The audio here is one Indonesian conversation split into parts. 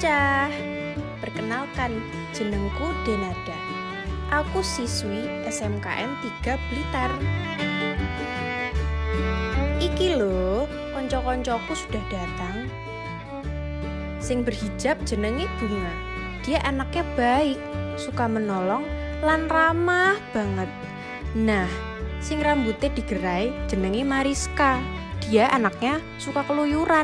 bocah. Perkenalkan, jenengku Denada. Aku siswi SMKN 3 Blitar. Iki lho, konco-koncoku sudah datang. Sing berhijab jenenge Bunga. Dia anaknya baik, suka menolong, lan ramah banget. Nah, sing rambutnya digerai jenenge Mariska. Dia anaknya suka keluyuran.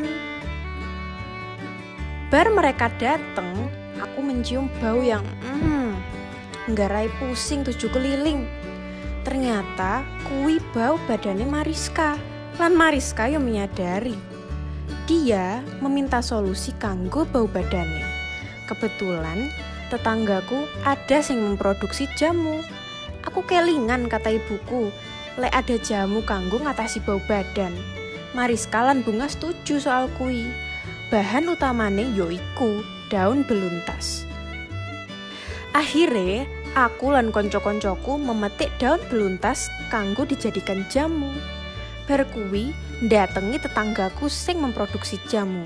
Bar mereka dateng, aku mencium bau yang nggarai pusing 7 keliling. Ternyata kui bau badannya Mariska. Lan Mariska yang menyadari. Dia meminta solusi kanggo bau badannya. Kebetulan tetanggaku ada yang memproduksi jamu. Aku kelingan kata ibuku, lek ada jamu kanggo ngatasi bau badan. Mariska lan Bunga setuju soal kui. Bahan utamane yoiku daun beluntas. Akhirnya aku lan konco-koncoku memetik daun beluntas kanggo dijadikan jamu. Bar kuwi ndatengi tetanggaku sing memproduksi jamu.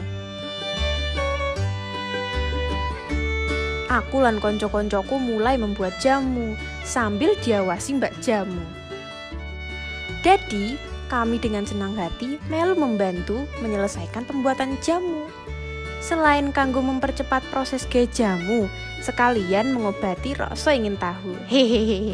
Aku lan konco-koncoku mulai membuat jamu sambil diawasi mbak jamu. Jadi kami dengan senang hati melu membantu menyelesaikan pembuatan jamu. Selain kanggo mempercepat proses gawe jamu, sekalian mengobati rasa ingin tahu. Hehehe.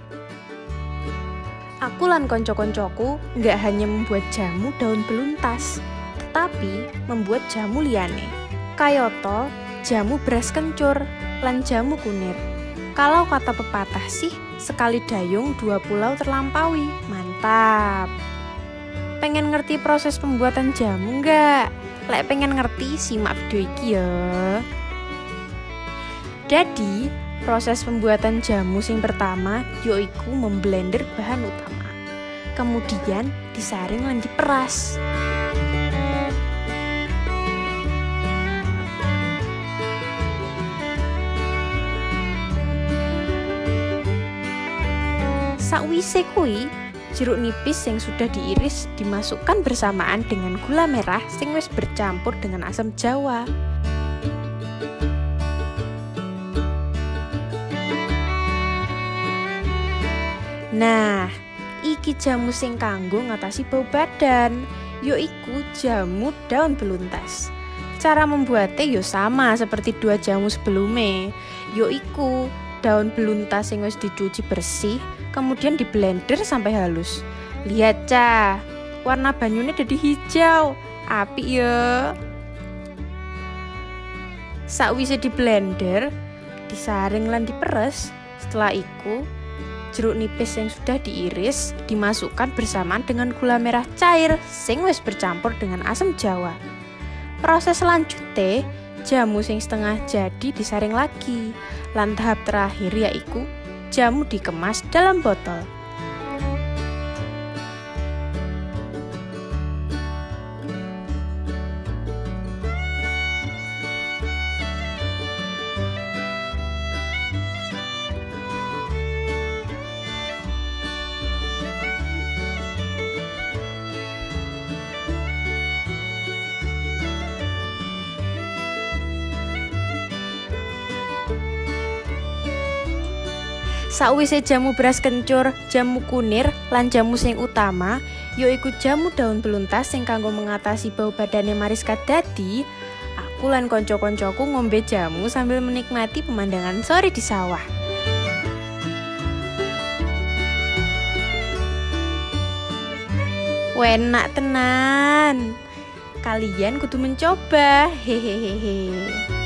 Aku lan konco-koncoku nggak hanya membuat jamu daun beluntas, tetapi membuat jamu liyane. Kayoto, jamu beras kencur, lan jamu kunir. Kalau kata pepatah sih, sekali dayung 2 pulau terlampaui. Mantap. Pengen ngerti proses pembuatan jamu nggak? Lek pengen ngerti, simak video iki ya. Jadi, proses pembuatan jamu sing pertama yoiku memblender bahan utama. Kemudian disaring lan diperas. Sakwise kuwi, jeruk nipis yang sudah diiris dimasukkan bersamaan dengan gula merah sing wis bercampur dengan asam jawa. Nah, iki jamu sing kanggo ngatasi bau badan, yoiku jamu daun beluntas. Cara membuatnya yo sama seperti 2 jamu sebelumnya, yoiku daun beluntas yang wis dicuci bersih, kemudian diblender sampai halus. Lihat cah, warna banyunya jadi hijau, apik ya. Sakwise diblender, disaring lan diperes. Setelah itu, jeruk nipis yang sudah diiris dimasukkan bersamaan dengan gula merah cair sing wis bercampur dengan asam jawa. Proses selanjutnya, jamu sing setengah jadi disaring lagi. Lan tahap terakhir yaiku jamu dikemas dalam botol. Sakwise jamu beras kencur, jamu kunir, lan jamu sing utama, yoiku jamu daun beluntas sing kanggo mengatasi bau badannya Mariska dadi, aku lan konco-koncoku ngombe jamu sambil menikmati pemandangan sore di sawah. Enak tenan. Kalian kudu mencoba. Hehehe.